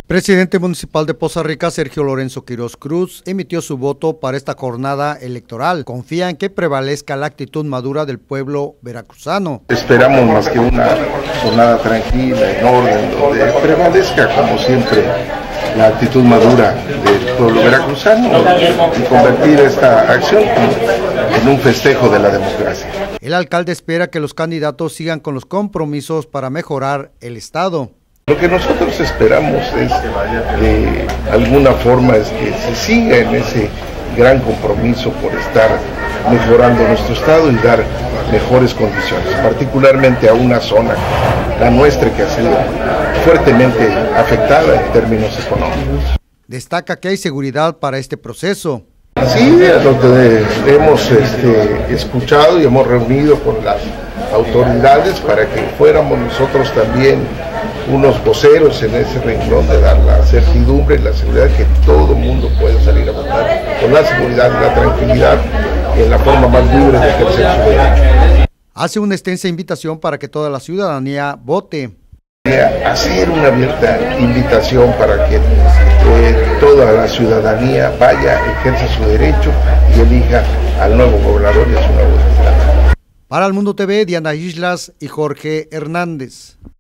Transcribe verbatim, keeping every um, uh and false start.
Presidente municipal de Poza Rica, Sergio Lorenzo Quiroz Cruz, emitió su voto para esta jornada electoral. Confía en que prevalezca la actitud madura del pueblo veracruzano. Esperamos más que una jornada tranquila, en orden, donde prevalezca, como siempre, la actitud madura del pueblo veracruzano y convertir esta acción en un festejo de la democracia. El alcalde espera que los candidatos sigan con los compromisos para mejorar el estado. Lo que nosotros esperamos es, de alguna forma, es que se siga en ese gran compromiso por estar mejorando nuestro estado y dar mejores condiciones, particularmente a una zona, la nuestra, que ha sido fuertemente afectada en términos económicos. Destaca que hay seguridad para este proceso. Sí, es lo que hemos este, escuchado y hemos reunido con las autoridades para que fuéramos nosotros también unos voceros en ese renglón de dar la certidumbre y la seguridad que todo el mundo puede salir a votar con la seguridad y la tranquilidad y en la forma más libre de ejercer su derecho. Hace una extensa invitación para que toda la ciudadanía vote. Hacer una abierta invitación para que eh, toda la ciudadanía vaya, ejerza su derecho y elija al nuevo gobernador y a su nuevo diputado. Para El Mundo T V, Diana Islas y Jorge Hernández.